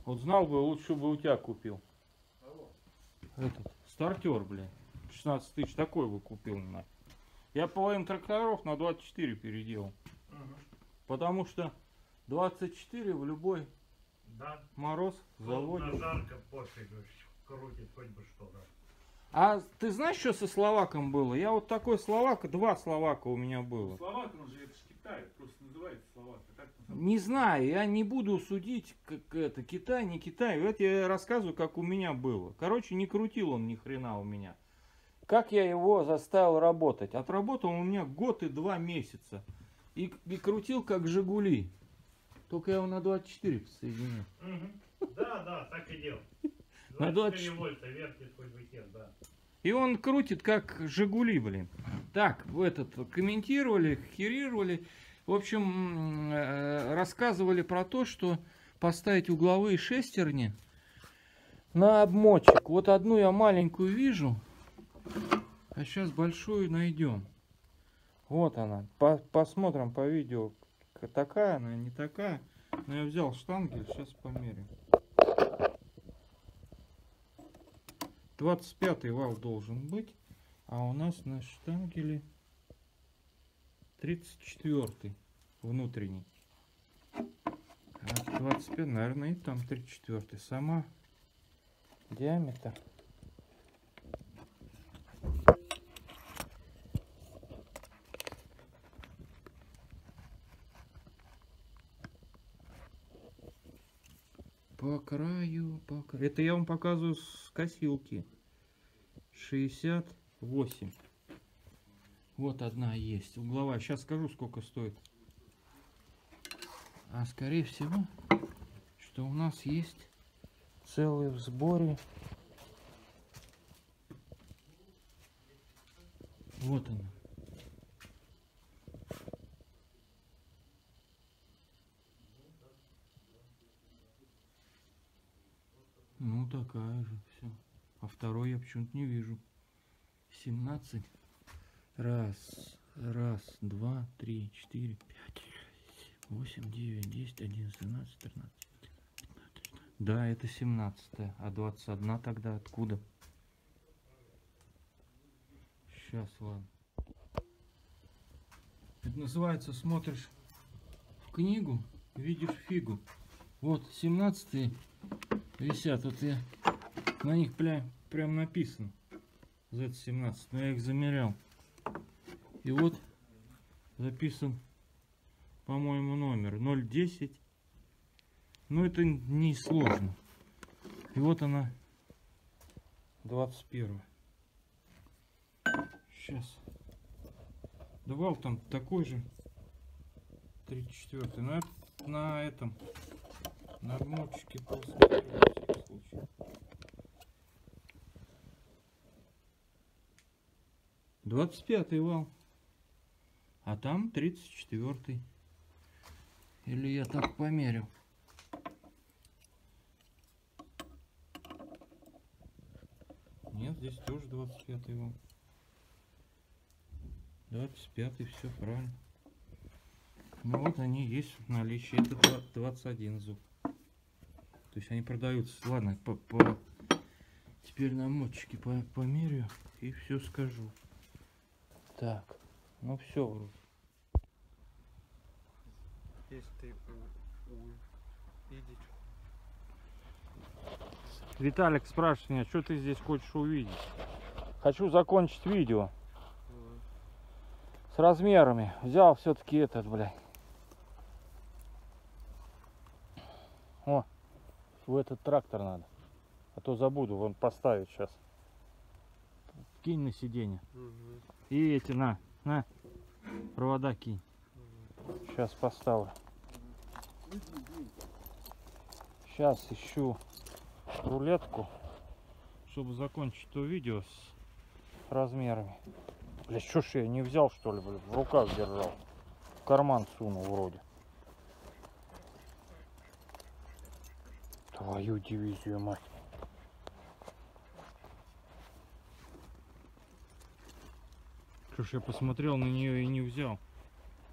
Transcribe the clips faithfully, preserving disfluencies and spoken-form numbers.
Вот знал бы, лучше бы у тебя купил. Этот, стартер, блин. шестнадцать тысяч такой бы купил, на. Я половину тракторов на двадцать четыре переделал. Угу. Потому что двадцать четыре в любой Да. мороз заводит. Холодно, жарко, пофиг, крутит хоть бы что, да. А ты знаешь, что со Словаком было? Я вот такой Словак, два Словака у меня было. Словак, он же, это же Китай, просто называется Словак. А так, на самом Не знаю, я не буду судить, как это, Китай, не Китай. Вот я рассказываю, как у меня было. Короче, не крутил он ни хрена у меня. Как я его заставил работать? Отработал он у меня год и два месяца. И, и крутил как Жигули. Только я его на двадцать четыре подсоединил. Угу. Да, да, так и делал. На двадцать четыре вольта, вертит хоть бы хер, да. И он крутит как Жигули, блин. Так, в этот, комментировали, херировали. В общем, рассказывали про то, что поставить угловые шестерни на обмотчик. Вот одну я маленькую вижу, а сейчас большую найдем. Вот она. По посмотрим по видео, такая она, не такая. Но я взял штангель, сейчас померяем. двадцать пятый вал должен быть, а у нас на штангеле тридцать четвёртый внутренний. А двадцать пять, наверное, и там тридцать четвёртый. Сама диаметр. По краю, по краю. Это я вам показываю с косилки. шестьдесят восемь. Вот одна есть. Угловая. Сейчас скажу, сколько стоит. А скорее всего, что у нас есть целый в сборе. Вот она. Ну, такая же, все. А второй я почему-то не вижу. семнадцать. Раз, раз, два, три, четыре, пять, восемь, девять, десять, одиннадцать, двенадцать, тринадцать, пятнадцать. Да, это семнадцатая. А двадцать одна тогда откуда? Сейчас, ладно. Это называется, смотришь в книгу, видишь фигу. Вот семнадцатые висят, вот я на них прям, прям написано зет семнадцать, но я их замерял. И вот записан, по-моему, номер ноль десять. Ну, это не сложно. И вот она, двадцать первая. Сейчас. Давал там такой же, тридцать четвёртый. Но это на этом, на обмотчике посмотрю, на всякий случай. двадцать пятый вал. А там тридцать четвёртый. Или я так померил. Нет, здесь тоже двадцать пятый вал. двадцать пятый, все правильно. Ну вот они есть в наличии. Это двадцать один зуб. То есть они продаются. Ладно, по, по... теперь на мотчике по, померю и все скажу. Так, ну все вроде. Если ты увидишь. Виталик спрашивает меня, что ты здесь хочешь увидеть? Хочу закончить видео. С размерами. Взял все-таки этот, блядь. О, в этот трактор надо. А то забуду, вон поставить сейчас. Кинь на сиденье. Угу. И эти, на, на, провода кинь. Угу. Сейчас поставлю. Сейчас ищу рулетку, чтобы закончить то видео с размерами. Бля, что ж я не взял, что ли, бля, в руках держал. В карман сунул вроде. Твою дивизию, мать. Что ж я посмотрел на нее и не взял.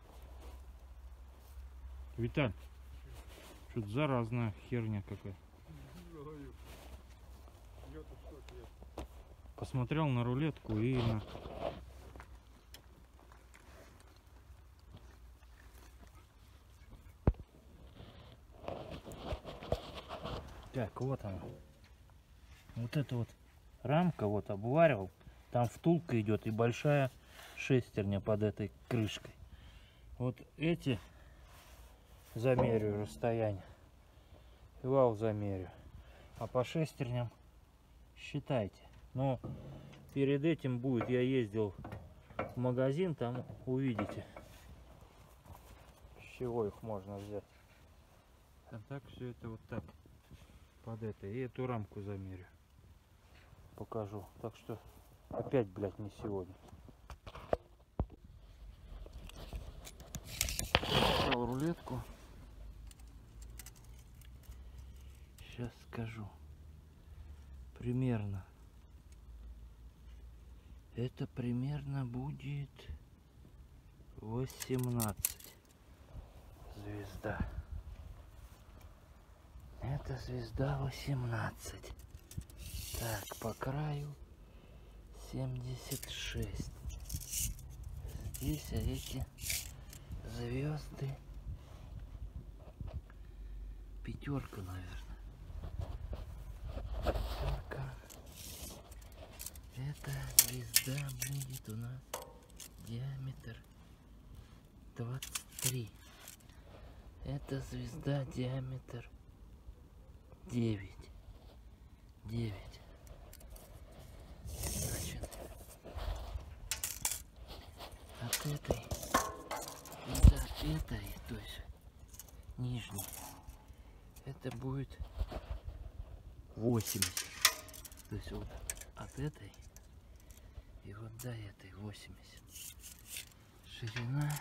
Виталь, что-то заразная херня какая. говорю. Я-то что ответ? Посмотрел на рулетку и на... Так, вот она. Вот эта вот рамка вот обваривал. Там втулка идет и большая шестерня под этой крышкой. Вот эти замерю расстояние. И вал замерю. А по шестерням считайте. Но перед этим будет, я ездил в магазин, там увидите, с чего их можно взять. А так все это вот так. Под это. И эту рамку замерю. Покажу. Так что опять, блядь, не сегодня. Взял рулетку. Сейчас скажу. Примерно. Это примерно будет восемнадцать. Звезда. Это звезда восемнадцать. Так, по краю семьдесят шесть. Здесь а эти звезды пятерка, наверное. Пятерка. Эта звезда будет у нас диаметр двадцать три. Эта звезда диаметр девять. девять. Значит, от этой и до этой, то есть нижней, это будет восемьдесят. То есть вот от этой и вот до этой восемьдесят. Ширина.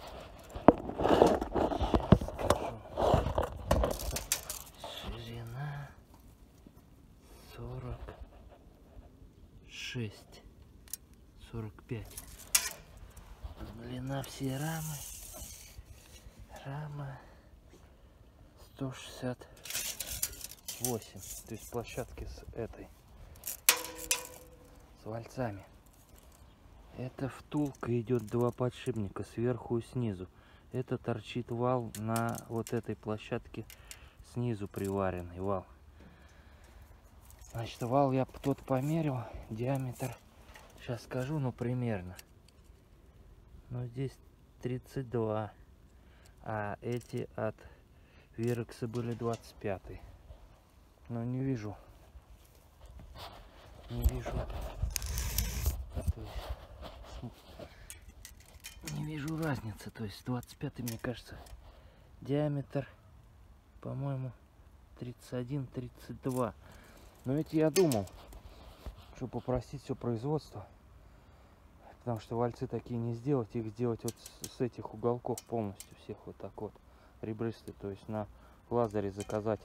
Ширина сорок шесть, сорок пять. Длина всей рамы, рама сто шестьдесят восемь. То есть площадки с этой, с вальцами. Это втулка, идет два подшипника сверху и снизу. Это торчит вал на вот этой площадке, снизу приваренный вал. Значит, вал я тот померил, диаметр, сейчас скажу, ну примерно. Но здесь тридцать два, а эти от Вирекса были двадцать пять. Но не вижу, не вижу, то есть, не вижу разницы. То есть двадцать пять, мне кажется, диаметр, по-моему, тридцать один тридцать два. Но ведь я думал, что попросить все производство, потому что вальцы такие не сделать, их сделать вот с, с этих уголков полностью всех вот так вот ребристые, то есть на лазере заказать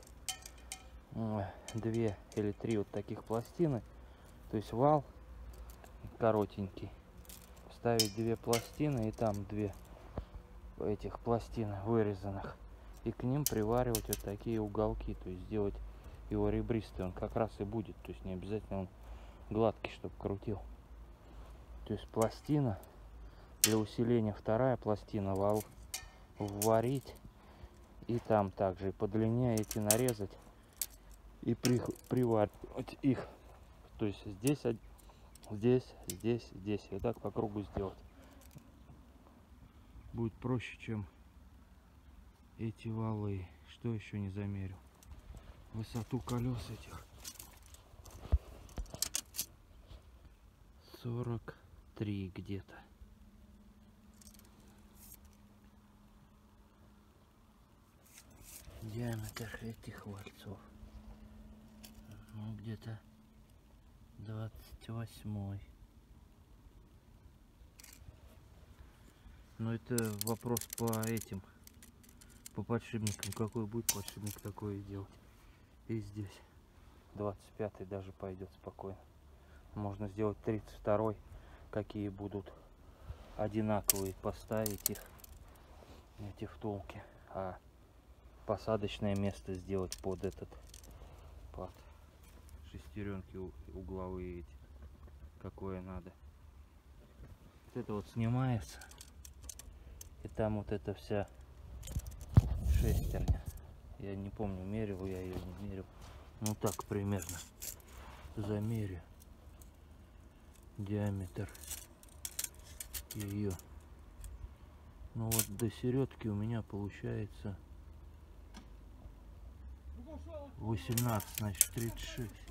две или три вот таких пластины, то есть вал коротенький, ставить две пластины и там две этих пластины вырезанных, и к ним приваривать вот такие уголки, то есть сделать его ребристый, он как раз и будет, то есть не обязательно он гладкий, чтобы крутил. То есть пластина для усиления, вторая пластина вал вварить, и там также по длине эти нарезать и при, приваривать их. То есть здесь, здесь, здесь, здесь, и вот так по кругу сделать. Будет проще, чем эти валы. Что еще не замерил? Высоту колес этих сорок три где-то. Диаметр этих вальцов, ну, где-то двадцать восьмой. Но это вопрос по этим, по подшипникам. Какой будет подшипник, такой и делать. И здесь двадцать пятый даже пойдет спокойно. Можно сделать тридцать второй, какие будут одинаковые, поставить их, эти втулки, а посадочное место сделать под этот, под шестеренки у- угловые эти, какое надо. Вот это вот снимается, и там вот эта вся шестерня. Я не помню, мерил я ее, не мерил. Ну так примерно замерю диаметр ее. Ну вот до середки у меня получается восемнадцать, значит тридцать шесть.